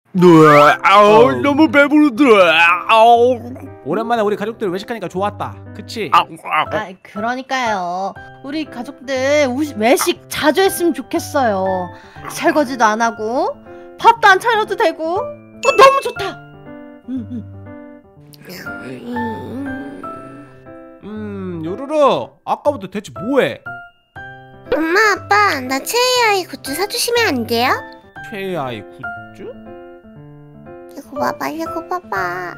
아우 너무 배부르더라. 아우. 오랜만에 우리 가족들 외식하니까 좋았다. 그치? 아, 그러니까요. 우리 가족들 외식 자주 했으면 좋겠어요. 설거지도 안 하고 밥도 안 차려도 되고. 너무 좋다. 요루루 아까부터 대체 뭐해? 엄마 아빠 나 최애아이 굿즈 사주시면 안 돼요? 최애아이 굿즈? 이거 봐봐 이거 봐봐.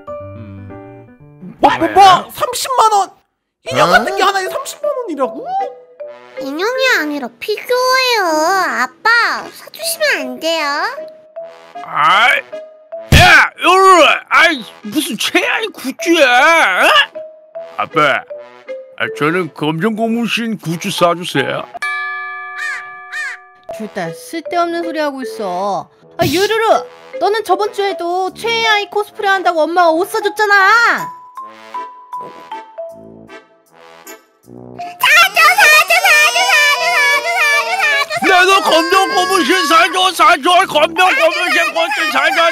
뭐 30만원! 인형 같은 게 하나에 30만원이라고? 인형이 아니라 피규어예요. 아빠 사주시면 안 돼요? 아이, 야, 요루, 아이 무슨 최아의 굿즈야? 아빠, 저는 검정 고무신 굿즈 사주세요. 둘 다 쓸데없는 소리 하고 있어. 유루루, 너는 저번 주에도 최애아이 코스프레 한다고 엄마가 옷 사줬잖아. 나도 검정 고무신 사줘 검정 고무신 굿즈 사줘.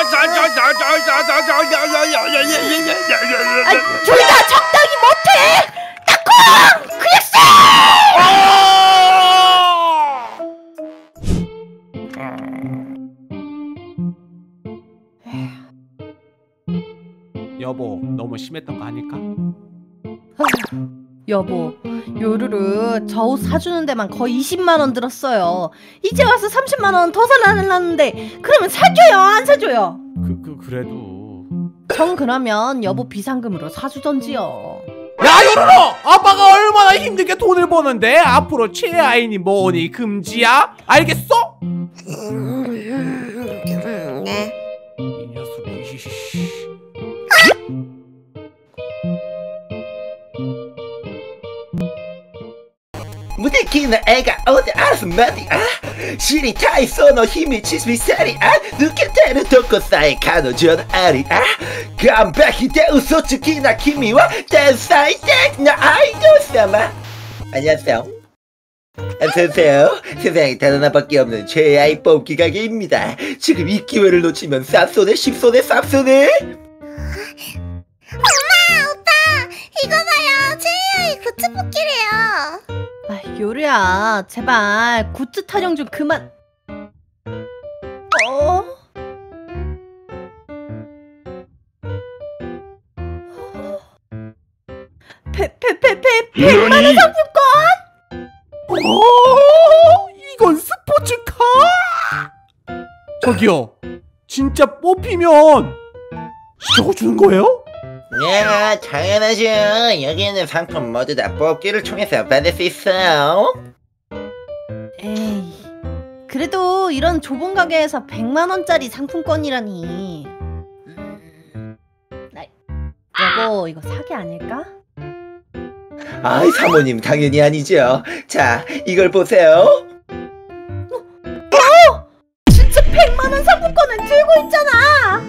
둘 다 적당히 못해. 딱콩 그랬어. 여보 너무 심했던 거 아닐까? 여보, 요루루 저 옷 사주는 데만 거의 20만원 들었어요. 이제 와서 30만원 더 살라는데 그러면 사줘요 안 사줘요? 그래도 정 그러면 여보 비상금으로 사주던지요. 야 요루루! 아빠가 얼마나 힘들게 돈을 버는데 앞으로 최애아이니 뭐니 금지야? 알겠어? 네. 이 녀석이 무대키는 애가 어디 알아서 말이야. 실이 다 있어 너 힘이 치스미살이야. 느꼈다는 독고사의 간호전 아리야. 감백이 대우소츠키나 키미와 댄사이 땡나 아이돌 사마. 안녕하세요. 어서오세요. 세상에 단 하나밖에 없는 최애아이 뽑기 가게입니다. 지금 이 기회를 놓치면 쌉손해 10손해 쌉손해. 엄마 오빠 이거 봐요. 최애아이 굿즈 뽑기래요. 요루야 제발 굿즈 타령 좀 그만. 백만원 상품권? 이건 스포츠카? 저기요 진짜 뽑히면 저거 주는 거예요? 야 당연하죠. 여기는 상품 모두 다 뽑기를 통해서 받을 수 있어요. 에이, 그래도 이런 좁은 가게에서 100만원짜리 상품권이라니. 여보 이거 사기 아닐까? 아이 사모님 당연히 아니죠. 자 이걸 보세요. 진짜 100만원 상품권을 들고 있잖아.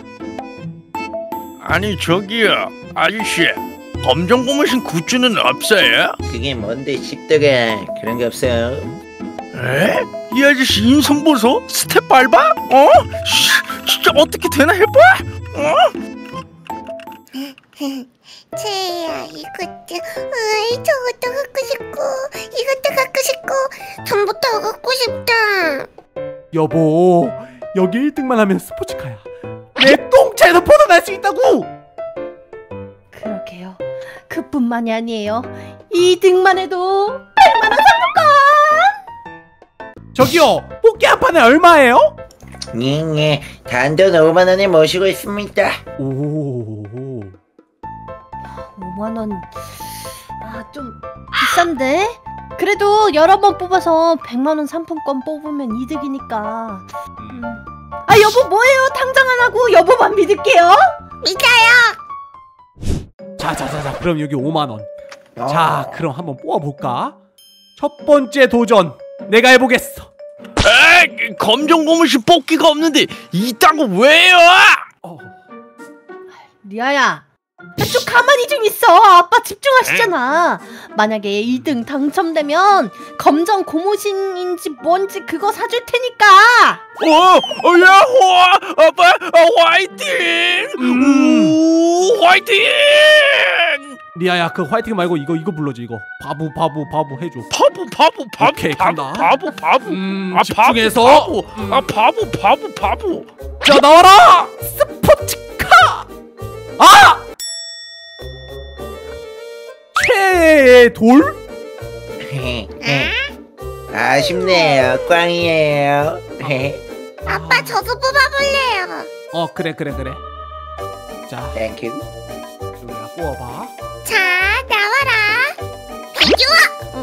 아니 저기요 아저씨, 검정 고무신 굿즈는 없어요? 그게 뭔데 십덕아. 그런 게 없어요. 에? 이 아저씨 인성 보소? 스텝 밟아? 진짜 어떻게 되나 해봐? 최애아이 굿즈. 저것도 갖고 싶고 이것도 갖고 싶고 전부 다 갖고 싶다. 여보 여기 1등만 하면 스포츠카야. 내 똥차에서 벗어날 수 있다고! 그러게요. 그뿐만이 아니에요. 2등만 해도 100만원 상품권! 저기요 뽑기 한 판에 얼마예요? 네 단돈 5만원에 모시고 있습니다. 오 5만원 좀 비싼데? 그래도 여러 번 뽑아서 100만원 상품권 뽑으면 이득이니까. 여보 뭐예요? 당장 안 하고 여보만 믿을게요. 믿어요. 자 그럼 여기 5만원. 자 그럼 한번 뽑아볼까? 첫 번째 도전 내가 해보겠어. 에이, 검정 고무신 뽑기가 없는데 이딴 거 왜요? 리아야 좀 가만히 좀 있어. 아빠 집중하시잖아. 만약에 2등 당첨되면 검정 고무신인지 뭔지 그거 사줄 테니까. 야호! 아빠 화이팅! 우 화이팅! 리아야 그 화이팅 말고 이거 불러줘. 이거 바보 해줘. 바보 오케이, 간다. 바보 집중해서. 바보 자 나와라 스포츠카. 최애 돌? 아쉽네요. 꽝이에요. 아빠 저도 뽑아볼래요. 그래. 자 땡큐. 여기다 뽑아봐. 자 나와라. 비주아.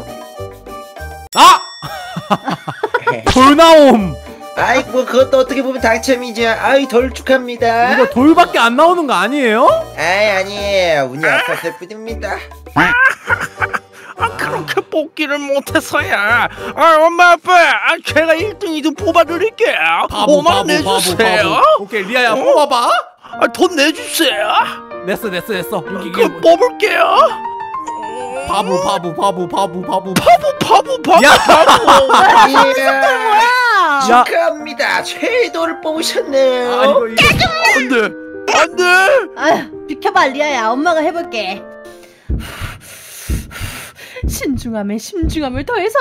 돌나옴. 아이 뭐 그것도 어떻게 보면 당첨이죠. 아이 덜 축하합니다. 이거 돌밖에 안 나오는 거 아니에요? 아이 아니에요. 운이 없었을 뿐입니다. 그렇게 뽑기를 못해서야. 엄마 아빠 제가 1등 2등 뽑아드릴게요. 5만 원 내주세요. 오케이 리아야 뽑아봐. 돈 내주세요. 냈어. 여기 그럼 뽑을게요. 바보. 야! 야. 축하합니다. 최애돌을 뽑으셨네요. 이거 안돼. 아휴 비켜봐 리아야. 엄마가 해볼게. 신중함에 심중함을 더해서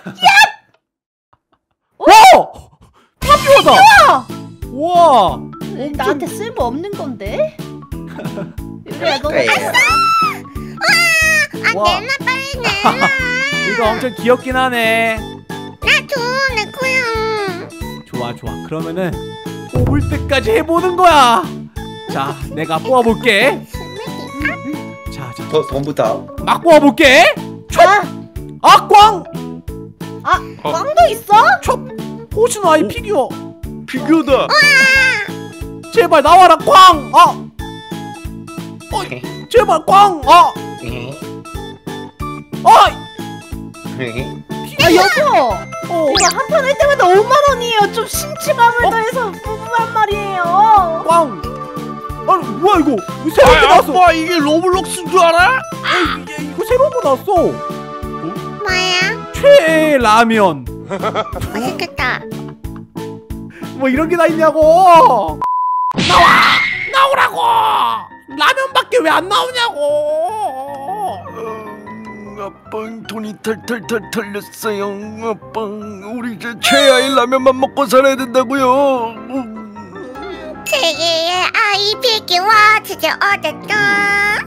탑뷰하다. 와. 나한테 쓸모 없는 건데. 유리야 너 거예요. 와. 내놔 빨리 내놔. 이거 엄청 귀엽긴 하네. 나줘 내 거야. 좋아. 그러면은 뽑을 때까지 해보는 거야. 자, 내가 뽑아볼게. 자, 돈부터. 막 뽑아볼게. 꽝! 꽝도 있어? 포션 아이 피규어. 비교다. 제발 나와라 꽝! 제발 꽝! 여보 이거 한 판 할 때마다 5만 원이에요. 좀 심취감을 더해서 뽑으란 말이에요. 꽝! 아니 뭐야 이거 새로운 거 나왔어. 아빠 이게 로블록스인 줄 알아? 이거 새로운 거 나왔어. 뭐야? 최애 라면. 맛있겠다. 뭐 이런 게 다 있냐고. 나오라고. 라면밖에 왜 안 나오냐고. 아빠 돈이 털털털 털렸어요. 아빠 우리 이제 최애의 라면만 먹고 살아야 된다고요. 제게의 아이 비기와 드디어 얻었다.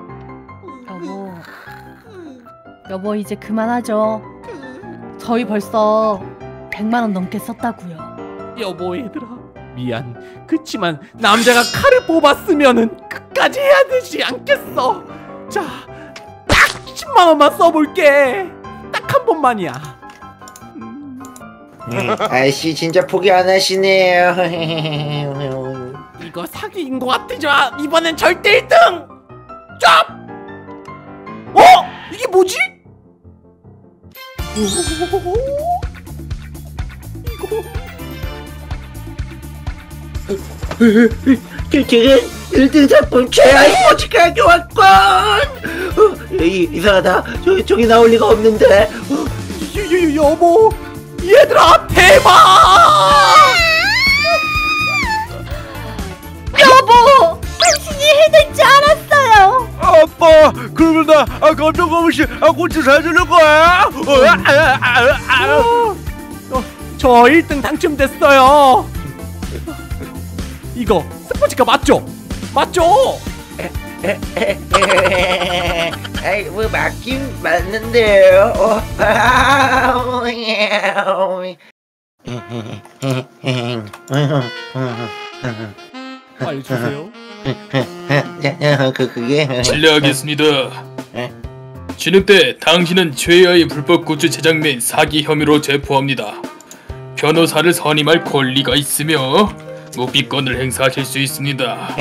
여보 이제 그만하죠. 저희 벌써 100만 원 넘게 썼다고요. 여보 얘들아 미안. 그치만 남자가 칼을 뽑았으면은 끝까지 해야 되지 않겠어. 자, 딱 10만 원만 써볼게. 딱 한 번만이야. 아이씨 진짜 포기 안 하시네요. 이거 사기인 것 같으지만 이번엔 절대 1등. 짭! 이게 뭐지? 제가 1등 상품 최하위 포치카 교환권. 이상하다. 저기 나올 리가 없는데. 여보 얘들아 대박. 여보 당신이 해낼 줄 알았어요. 아빠 그러면 나 깜짝 없이 고치 사주는 거야? 저 1등 당첨됐어요. 이거 스포츠카 맞죠? 아이 뭐 맞긴 맞는데요. 빨리 주세요. 그게 실례하겠습니다. 진흙대 당신은 최하의 불법 굿즈 제작 및 사기 혐의로 체포합니다. 변호사를 선임할 권리가 있으며 묵비권을 행사하실 수 있습니다.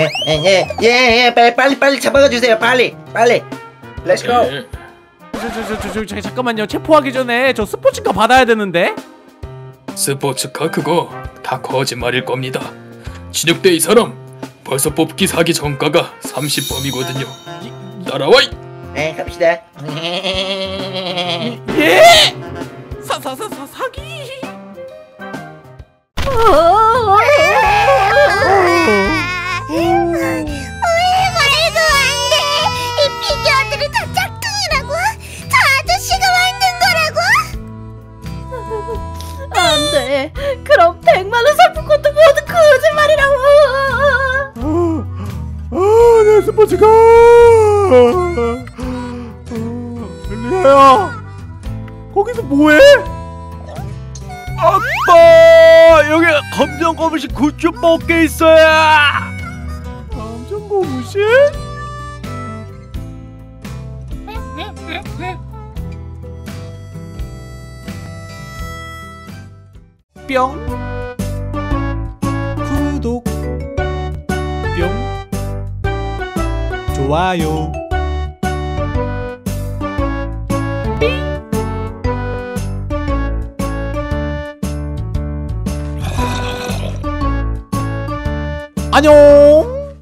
빨리 잡아가 주세요. 빨리. 렛츠고. 네. 저 잠깐만요. 체포하기 전에 저 스포츠카 받아야 되는데. 스포츠카 그거 다 거짓말일 겁니다. 진흙대 이 사람 벌써 뽑기 사기 전가가 30범이거든요. 따라와이. 네 갑시다. 예? 사기? 아버지가 리아야 거기서 뭐해? 아빠 여기 검정 고무신 굿즈 뽑게 있어요. 감정 고무신? 뿅 구독 뿅 좋아요 안녕.